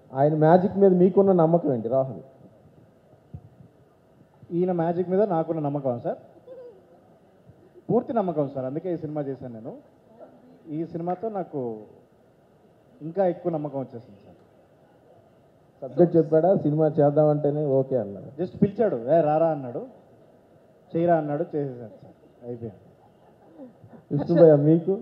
ఆయన మ్యాజిక్ మీద మీకున్న నమ్మకం ఏంటి రాహుల్? ఈయన మ్యాజిక్ మీద నాకున్న నమ్మకం సార్, పూర్తి నమ్మకం సార్. అందుకే ఈ సినిమా చేశాను నేను. ఈ సినిమాతో నాకు ఇంకా ఎక్కువ నమ్మకం వచ్చేసింది సార్. సబ్జెక్ట్ చెప్పాడా? సినిమా చేద్దామంటేనే ఓకే అన్నాడు? జస్ట్ పిలిచాడు, రారా అన్నాడు, చేయరా అన్నాడు, చేసేసాను సార్, అయిపోయింది. విష్ణుభయ్య మీకు?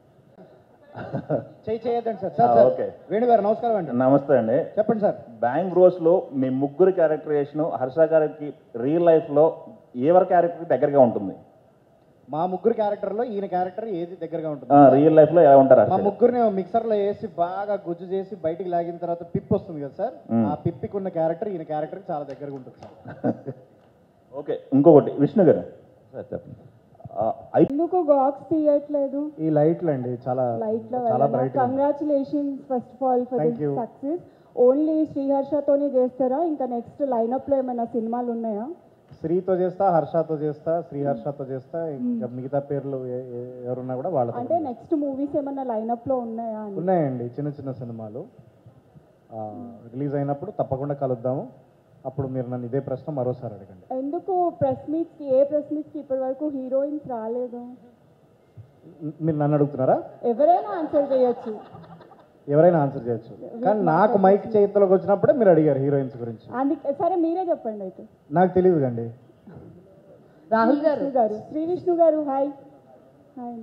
చేయొద్దండి సార్. సార్ ఓకే, వేణు గారు నమస్కారం అండి. నమస్తే అండి. చెప్పండి సార్. బ్యాంక్ బ్రోస్లో మీ ముగ్గురు క్యారెక్టరేషన్ హర్ష గారికి రియల్ లైఫ్లో ఎవరి క్యారెక్టర్ దగ్గరగా ఉంటుంది? మా ముగ్గురు క్యారెక్టర్లో ఈయన క్యారెక్టర్ ఏది దగ్గరగా ఉంటుంది? రియల్ లైఫ్లో ఎలా ఉంటారు? మా ముగ్గురిని మిక్సర్లో వేసి బాగా గుజ్జు చేసి బయటికి లాగిన తర్వాత పిప్ వస్తుంది కదా సార్, ఆ పిప్పికి ఉన్న క్యారెక్టర్ ఈయన క్యారెక్టర్ చాలా దగ్గరగా ఉంటుంది సార్. ఓకే, ఇంకొకటి విష్ణు గారు సార్ చెప్పండి. ఎందుకు గాక్స్ తీయట్లేదు? ఈ లైట్లు అండి చాలా చాలా bright. Congratulations first of all for this success. Only శ్రీహర్షతోనే చేస్తారా? ఇంకా నెక్స్ట్ లైనప్ లో ఏమైనా సినిమాలు ఉన్నాయా? శ్రీతో చేస్తా, హర్షతో చేస్తా, శ్రీహర్షతో చేస్తా, ఇంకా మిగతా పేర్లు ఎవరున్నా కూడా వాళ్ళతో. అంటే నెక్స్ట్ మూవీస్ ఏమైనా లైనప్ లో ఉన్నాయా? ఉన్నాయండి, చిన్న చిన్న సినిమాలు రిలీజ్ అయినప్పుడు తప్పకుండా కలుద్దాము. అప్పుడు మీరు నన్ను ఇదే ప్రశ్న మరోసారి అడగండి. ఎందుకు ప్రెస్ మీట్స్కి, ఏ ప్రెస్ మీట్స్కి ఇప్పటి వరకు హీరోయిన్స్ రాలేదు? మీరు నన్ను అడుగుతున్నారా? ఎవరైనా ఆన్సర్ చేయొచ్చు, ఎవరైనా ఆన్సర్ చేయొచ్చు, కానీ నాకు మైక్ చేతిలోకి వచ్చినప్పుడే మీరు అడిగారు హీరోయిన్స్ గురించి. అందుకే సరే మీరే చెప్పండి అయితే. నాకు తెలియదు కండి. రాహుల్ గారు, శ్రీ విష్ణు గారు, hi. Hi,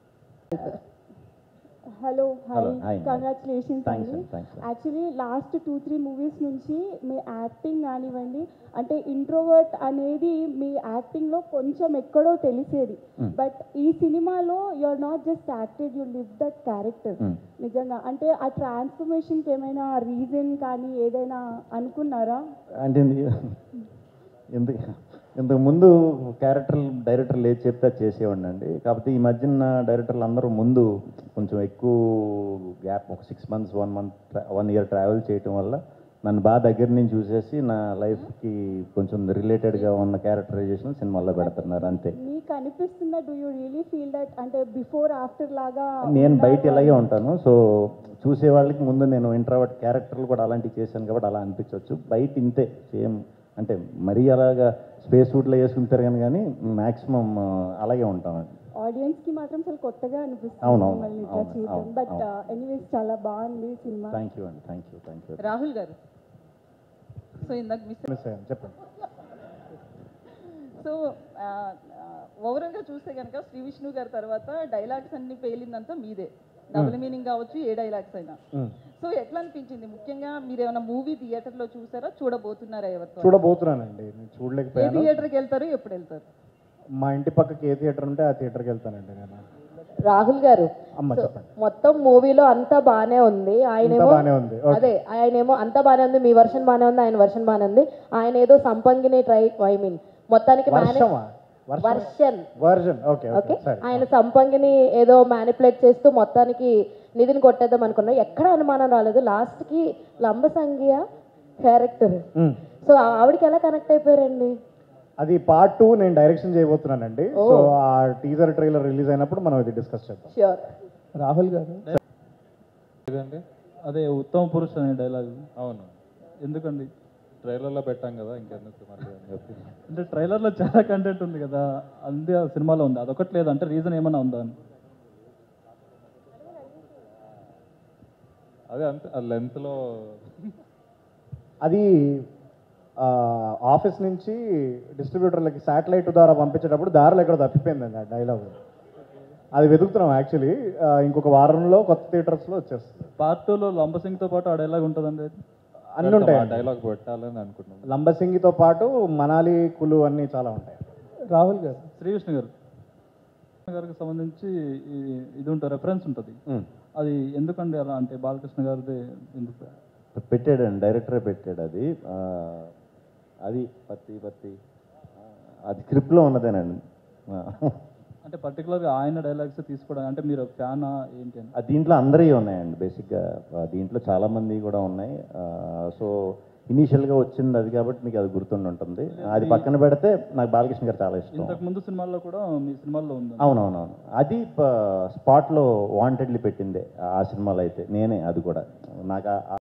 hello, hi, congratulations అండి. యాక్చువల్లీ లాస్ట్ 2-3 మూవీస్ నుంచి మీ యాక్టింగ్ కానివ్వండి, అంటే ఇంట్రోవర్ట్ అనేది మీ యాక్టింగ్లో కొంచెం ఎక్కడో తెలిసేది. బట్ ఈ సినిమాలో you are not just acted, you live that character. నిజంగా అంటే ఆ ట్రాన్స్ఫర్మేషన్కి ఏమైనా రీజన్ కానీ ఏదైనా అనుకున్నారా? అంటే ఇంతకు ముందు క్యారెక్టర్ డైరెక్టర్లు ఏది చెప్తే చేసేవాడిని అండి. కాకపోతే ఈ మధ్యన డైరెక్టర్లు అందరూ ముందు కొంచెం ఎక్కువ గ్యాప్, ఒక 6 months 1 year ట్రావెల్ చేయటం వల్ల నన్ను బాగా దగ్గర నుంచి చూసేసి నా లైఫ్కి కొంచెం రిలేటెడ్గా ఉన్న క్యారెక్టరైజేషన్ సినిమాల్లో పెడుతున్నారు అంతే. మీకు అనిపిస్తుందా? Do you really feel that అంటే బిఫోర్ ఆఫ్టర్ లాగా? నేను బయట ఇలాగే ఉంటాను, సో చూసే వాళ్ళకి ముందు నేను ఇంట్రావర్ట్ క్యారెక్టర్లు కూడా అలాంటివి చేశాను కాబట్టి అలా అనిపించవచ్చు. బయట ఇంతే సేమ్, అంటే మరీ అలాగా స్పేస్ సూట్లో వేసుకుంటారు కానీ మ్యాక్సిమం అలాగే ఉంటామండి. ఆడియన్స్కి మాత్రం చాలా కొత్తగా అనిపిస్తుంది. అవునవును. బట్ ఎనీవేస్ చాలా బాగుంది సినిమా. థ్యాంక్ యూ అండి, థ్యాంక్ యూ. రాహుల్ గారు, సో ఇందాక చెప్పండి. సో ఓవరాల్గా చూస్తే కనుక శ్రీ విష్ణు గారి తర్వాత డైలాగ్స్ అన్ని పేలిందంతా మీదే. డబుల్ మీనింగ్ కావచ్చు, ఏ డైలాగ్స్ అయినా. సో ఎట్లా అనిపించింది? ముఖ్యంగా మీరు ఏమైనా మూవీ థియేటర్లో చూసారా, చూడబోతున్నారా? ఎవరితో? చూడబోతున్నానండి, చూడలేకపోయాను. ఏ థియేటర్కి వెళ్తారు, ఎప్పుడు వెళ్తారు? మా ఇంటి పక్కకి ఏ థియేటర్ ఉంటే ఆ థియేటర్కి వెళ్తానండి నేను. రాహుల్ గారు, మొత్తం మూవీలో అంతా బానే ఉంది, అదే ఆయనేమో అంతా బానే ఉంది, మీ వర్షన్ బానే ఉంది, ఆయన వర్షన్ బానే ఉంది. ఆయన ఏదో సంపంగిని మొత్తానికి ఆయన సంపంగిని ఏదో మ్యానిపులేట్ చేస్తూ మొత్తానికి నిధిని కొట్టేద్దాం అనుకున్నా. ఎక్కడ అనుమానం రాలేదు. లాస్ట్ కి లంబసంగియ క్యారెక్టర్, సో ఆవిడకి ఎలా కనెక్ట్ అయిపోయారండి? అది పార్ట్ 2 నేను డైరెక్షన్ చేయబోతున్నానండి. సో ఆ టీజర్ ట్రైలర్ రిలీజ్ అయినప్పుడు మనం ఇది డిస్కస్ చేద్దాం. ష్యూర్. రాహుల్ గారు, అదే ఉత్తమ పురుష్ అనే డైలాగ్. అవును, ఎందుకండి ట్రైలర్లో పెట్టాం కదా, ఇంకెందుకు మళ్ళీ అని చెప్పి. అంటే ట్రైలర్లో చాలా కంటెంట్ ఉంది కదా, అంతే ఆ సినిమాలో ఉంది, అదొకటి లేదు అంటే రీజన్ ఏమైనా ఉందా అని? అదే అంతే, ఆ లెంత్లో అది ఆఫీస్ నుంచి డిస్ట్రిబ్యూటర్లకి శాటిలైట్ ద్వారా పంపించేటప్పుడు దారిలో ఎక్కడ తప్పిపోయిందండి ఆ డైలాగ్. అది వెతుకుతున్నాం యాక్చువల్లీ. ఇంకొక వారంలో కొత్త థియేటర్స్లో వచ్చేస్తుంది. పార్ట్ 2లో లంబసింగ్తో పాటు ఆ డైలాగ్ ఉంటుందండి. అన్నీ ఉంటాయి, డైలాగ్ పెట్టాలని అనుకుంటున్నాం. లంబసింగితో పాటు మనాలి, కులు అన్నీ చాలా ఉంటాయి. రాహుల్ గారు, శ్రీ విష్ణు గారికి సంబంధించి ఇది ఉంటుంది, రెఫరెన్స్ ఉంటుంది. అది ఎందుకండి అలా? అంటే బాలకృష్ణ గారిది ఎందుకు పెట్టాడండి, డైరెక్టరే పెట్టాడు. అది పత్తి అది స్క్రిప్ట్లో ఉన్నదేనండి. అంటే పర్టికులర్గా ఆయన డైలాగ్స్ తీసుకోవడం అంటే మీరు ఫ్యానా ఏంటి అని? దీంట్లో అందరివి ఉన్నాయండి బేసిక్గా, దీంట్లో చాలామంది కూడా ఉన్నాయి. సో ఇనీషియల్గా వచ్చింది అది కాబట్టి మీకు అది గుర్తుండి ఉంటుంది. అది పక్కన పెడితే నాకు బాలకృష్ణ గారు చాలా ఇష్టం. ఇంతకు ముందు సినిమాల్లో కూడా మీ సినిమాల్లో ఉంది. అవునవునవును, అది స్పాట్లో వాంటెడ్లీ పెట్టిందే ఆ సినిమాలో అయితే నేనే. అది కూడా నాకు